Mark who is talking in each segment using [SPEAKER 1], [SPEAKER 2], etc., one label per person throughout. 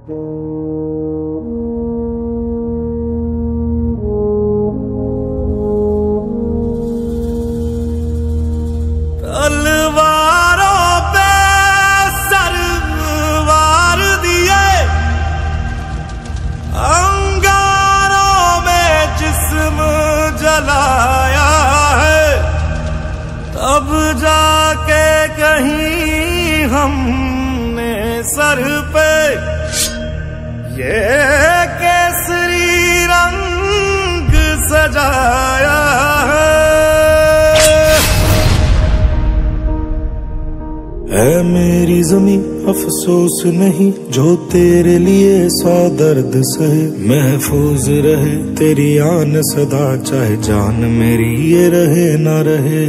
[SPEAKER 1] तलवारों पे सरवार दिए, अंगारों में जिस्म जलाया है, तब जाके कहीं हमने सर पे ये केसरी रंग सजाया है।
[SPEAKER 2] है मेरी जमीं अफसोस नहीं जो तेरे लिए 100 दर्द सहे, महफूज रहे तेरी आन सदा चाहे जान मेरी ये रहे ना रहे।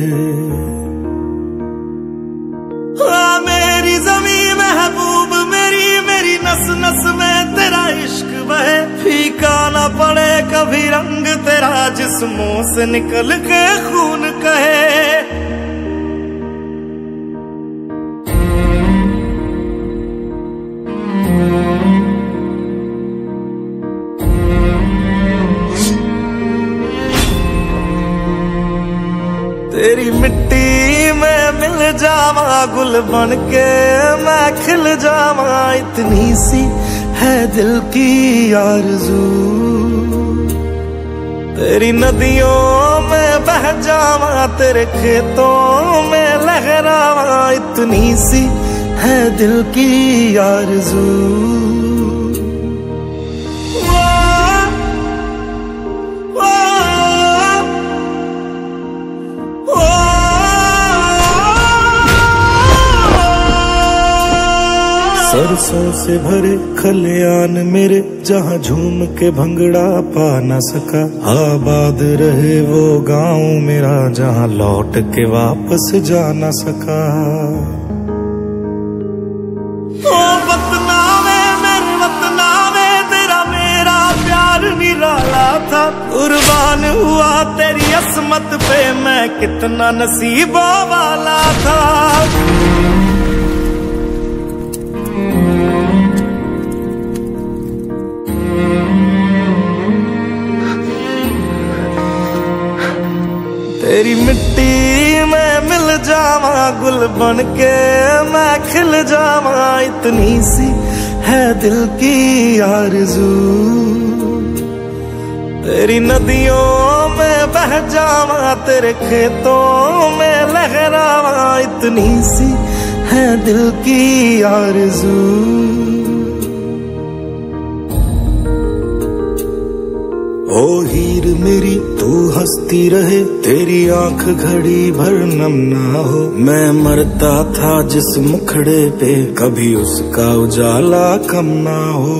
[SPEAKER 1] हाँ मेरी जमीं महबूब मेरी, मेरी नस नस में तेरा इश्क बहे, फीका ना पड़े कभी रंग तेरा जिस्मों से निकल के खून कहे। तेरी मिट्टी में मिल जावा गुल बन के मैं खिल जावा, इतनी सी है दिल की आरज़ू। तेरी नदियों में बह जावा तेरे खेतों में लहरावा, इतनी सी है दिल की आरज़ू।
[SPEAKER 2] सरसों से भरे खलियान मेरे जहाँ झूम के भंगड़ा पा न सका, आबाद रहे वो गांव मेरा जहाँ लौट के वापस जा न सका।
[SPEAKER 1] ओ वतना में मेरे वतना में तेरा मेरा प्यार निराला था, कुर्बान हुआ तेरी असमत पे मैं कितना नसीबों वाला था। तेरी मिट्टी में मिल जावा गुल बन के मैं खिल जावा, इतनी सी है दिल की आरज़ू। तेरी नदियों में बह जावा तेरे खेतों में लहरावा, इतनी सी है दिल की आरज़ू।
[SPEAKER 2] ओ हीर मेरी तू हंसती रहे तेरी आंख घड़ी भर नम ना हो, मैं मरता था जिस मुखड़े पे कभी उसका उजाला कम ना हो।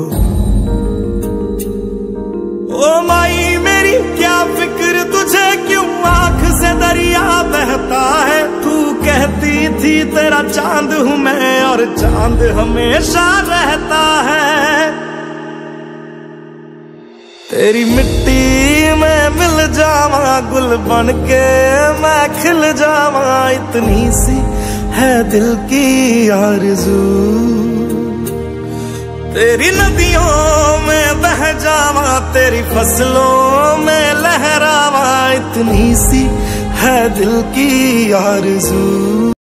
[SPEAKER 1] ओ माई मेरी क्या फिक्र तुझे क्यों आंख से दरिया बहता है, तू कहती थी तेरा चांद हूँ मैं और चांद हमेशा रहता है। तेरी मिट्टी में मिल जावा गुल बन के मैं खिल जावा, इतनी सी है दिल की आरज़ू। तेरी नदियों में बह जावा तेरी फसलों में लहरावा, इतनी सी है दिल की आरज़ू।